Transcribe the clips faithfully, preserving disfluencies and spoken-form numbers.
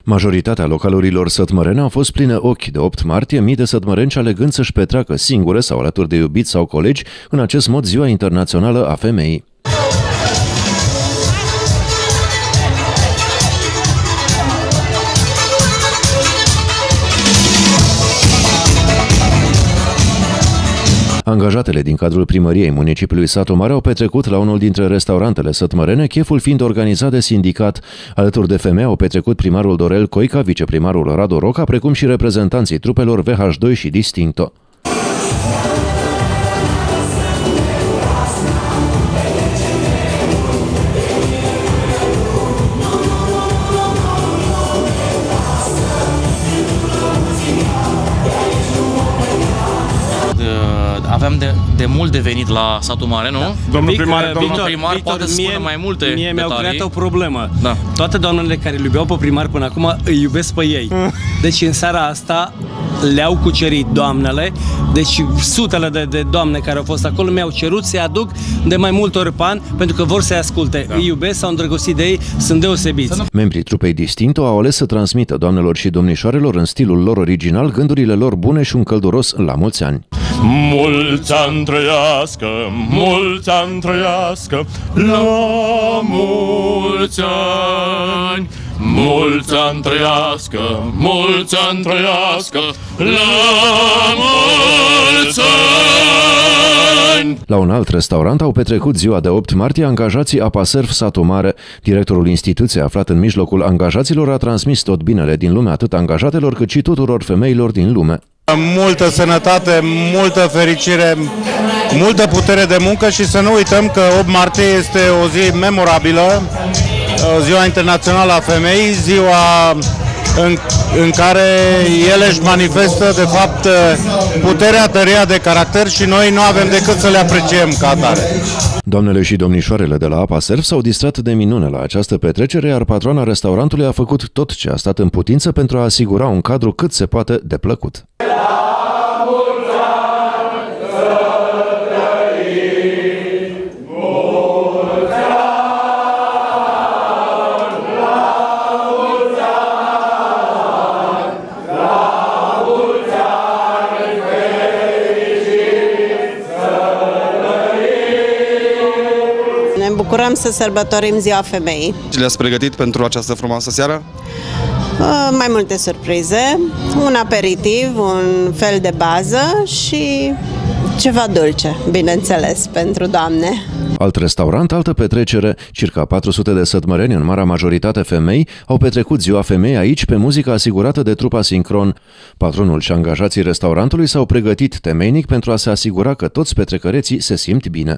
Majoritatea localurilor sătmărene au fost pline ochi de opt martie, mii de sătmărenci alegând să-și petreacă singure sau alături de iubiți sau colegi în acest mod Ziua Internațională a Femeii. Angajatele din cadrul primăriei municipiului Satu Mare au petrecut la unul dintre restaurantele sătmărene, cheful fiind organizat de sindicat. Alături de femei au petrecut primarul Dorel Coica, viceprimarul Radu Roca, precum și reprezentanții trupelor V H doi și Distincto. Aveam de, de mult de venit la Satu Mare, nu? Da. Domnul primar, Victor, domnul primar Victor, poate să spună mai multe Mie mi-au creat o problemă. Da. Toate doamnele care îl iubeau pe primar până acum îi iubesc pe ei. Deci în seara asta le-au cucerit doamnele. Deci sutele de, de doamne care au fost acolo mi-au cerut să-i aduc de mai multe ori pe an, pentru că vor să-i asculte. Da. Îi iubesc, s-au îndrăgostit de ei, sunt deosebiți. Membrii trupei Distincto au ales să transmită doamnelor și domnișoarelor în stilul lor original gândurile lor bune și un călduros la mulți ani. Mulți ani trăiască, mulți ani trăiască, la mulți ani. Mulți ani trăiască, mulți ani trăiască, la mulți ani. La un alt restaurant au petrecut ziua de opt martie angajații Apaserv Satu Mare. Directorul instituției, aflat în mijlocul angajaților, a transmis tot binele din lume atât angajatelor cât și tuturor femeilor din lume. Multă sănătate, multă fericire, multă putere de muncă și să nu uităm că opt martie este o zi memorabilă, Ziua Internațională a Femeii, ziua în, în care ele își manifestă de fapt puterea, tăria de caracter și noi nu avem decât să le apreciem ca atare. Doamnele și domnișoarele de la Apaserv s-au distrat de minune la această petrecere, iar patroana restaurantului a făcut tot ce a stat în putință pentru a asigura un cadru cât se poate de plăcut. Ne bucurăm să sărbătorim Ziua Femeii. Le-ați pregătit pentru această frumoasă seară? Uh, mai multe surprize, un aperitiv, un fel de bază și ceva dulce, bineînțeles, pentru doamne. Alt restaurant, altă petrecere. Circa patru sute de sătmăreni, în marea majoritate femei, au petrecut Ziua Femeii aici pe muzică asigurată de trupa Sincron. Patronul și angajații restaurantului s-au pregătit temeinic pentru a se asigura că toți petrecăreții se simt bine.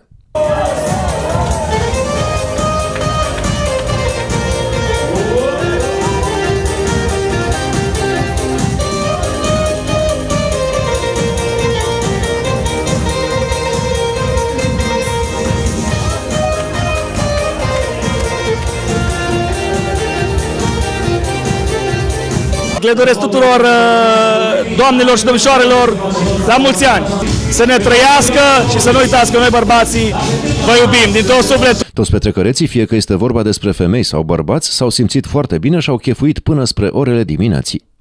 Le doresc tuturor doamnelor și domnișoarelor la mulți ani, să ne trăiască și să nu uitați că noi bărbații vă iubim din tot sufletul. Toți petrecăreții, fie că este vorba despre femei sau bărbați, s-au simțit foarte bine și au chefuit până spre orele dimineții.